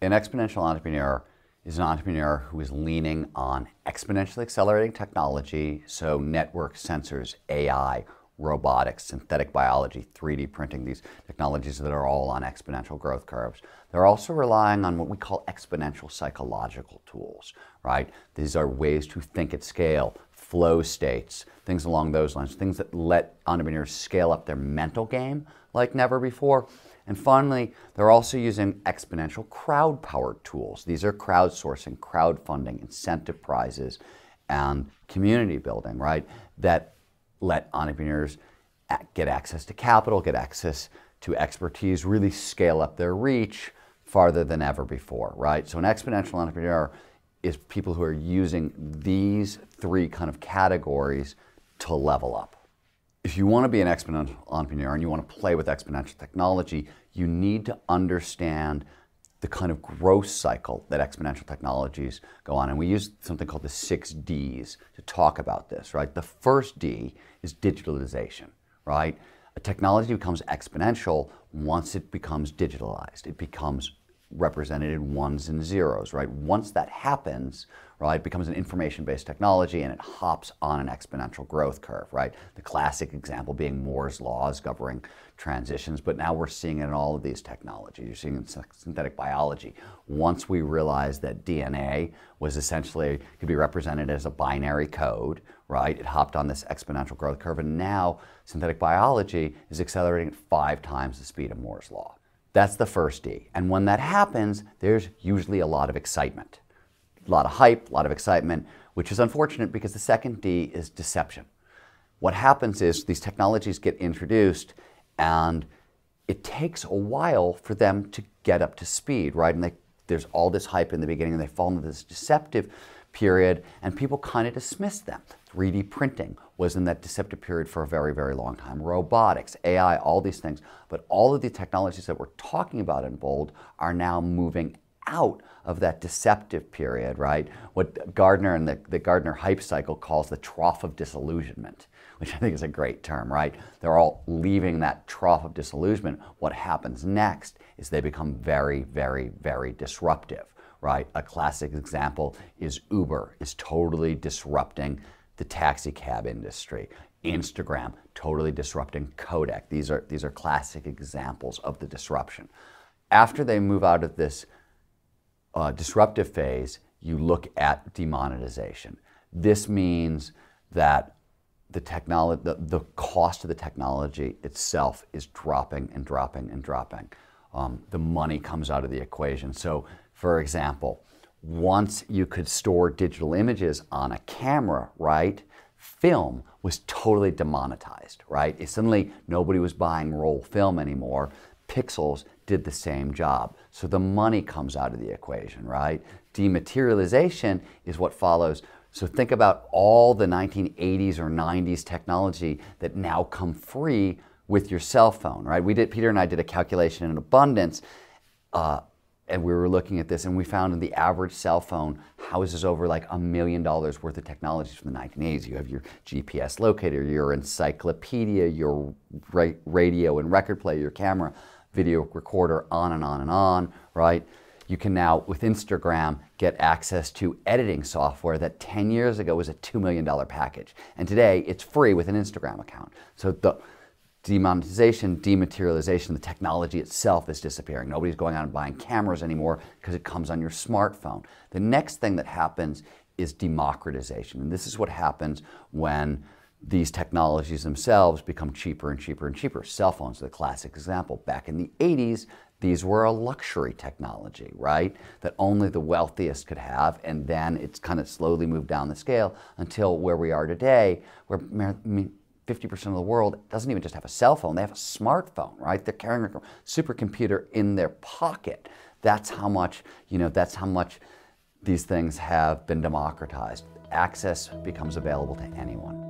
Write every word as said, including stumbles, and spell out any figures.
An exponential entrepreneur is an entrepreneur who is leaning on exponentially accelerating technology, so network sensors, A I, robotics, synthetic biology, three D printing, these technologies that are all on exponential growth curves. They're also relying on what we call exponential psychological tools, right? These are ways to think at scale, flow states, things along those lines, things that let entrepreneurs scale up their mental game like never before. And finally, they're also using exponential crowd-powered tools. These are crowdsourcing, crowdfunding, incentive prizes, and community building, right? That let entrepreneurs get access to capital, get access to expertise, really scale up their reach farther than ever before, right? So an exponential entrepreneur is people who are using these three kind of categories to level up. If you want to be an exponential entrepreneur and you want to play with exponential technology, you need to understand the kind of growth cycle that exponential technologies go on. And we use something called the six Ds to talk about this, right? The first D is digitalization, right? A technology becomes exponential once it becomes digitalized. It becomes represented in ones and zeros, right? Once that happens, right, it becomes an information-based technology and it hops on an exponential growth curve, right? The classic example being Moore's laws governing transitions, but now we're seeing it in all of these technologies. You're seeing it in synthetic biology. Once we realized that D N A was essentially, could be represented as a binary code, right? It hopped on this exponential growth curve, and now synthetic biology is accelerating at five times the speed of Moore's law. That's the first D. And when that happens, there's usually a lot of excitement. A lot of hype, a lot of excitement, which is unfortunate because the second D is deception. What happens is these technologies get introduced and it takes a while for them to get up to speed, right? And they, there's all this hype in the beginning and they fall into this deceptive period and people kind of dismiss them. three D printing was in that deceptive period for a very, very long time. Robotics, A I, all these things. But all of the technologies that we're talking about in bold are now moving out of that deceptive period, right? What Gardner and the, the Gardner hype cycle calls the trough of disillusionment, which I think is a great term, right? They're all leaving that trough of disillusionment. What happens next is they become very, very, very disruptive, right? A classic example is Uber is totally disrupting the taxi cab industry. Instagram, totally disrupting Kodak. These are, these are classic examples of the disruption. After they move out of this uh, disruptive phase, you look at demonetization. This means that the, technology, the, the cost of the technology itself is dropping and dropping and dropping. Um, the money comes out of the equation. So, for example, once you could store digital images on a camera, right, film was totally demonetized, right? It suddenly nobody was buying roll film anymore. Pixels did the same job. So the money comes out of the equation, right? Dematerialization is what follows. So think about all the nineteen eighties or nineties technology that now come free with your cell phone, right? We did, Peter and I did a calculation in abundance, uh, and we were looking at this and we found in the average cell phone houses over like a million dollars worth of technologies from the nineteen eighties. You have your G P S locator, your encyclopedia, your ra radio and record player, your camera, video recorder, on and on and on, right? You can now, with Instagram, get access to editing software that ten years ago was a two million dollar package. And today it's free with an Instagram account. So the demonetization, dematerialization, the technology itself is disappearing. Nobody's going out and buying cameras anymore because it comes on your smartphone. The next thing that happens is democratization. And this is what happens when these technologies themselves become cheaper and cheaper and cheaper. Cell phones are the classic example. Back in the eighties, these were a luxury technology, right? That only the wealthiest could have, and then it's kind of slowly moved down the scale until where we are today, where fifty percent of the world doesn't even just have a cell phone, they have a smartphone, right? They're carrying a supercomputer in their pocket. That's how much, you know, that's how much these things have been democratized. Access becomes available to anyone.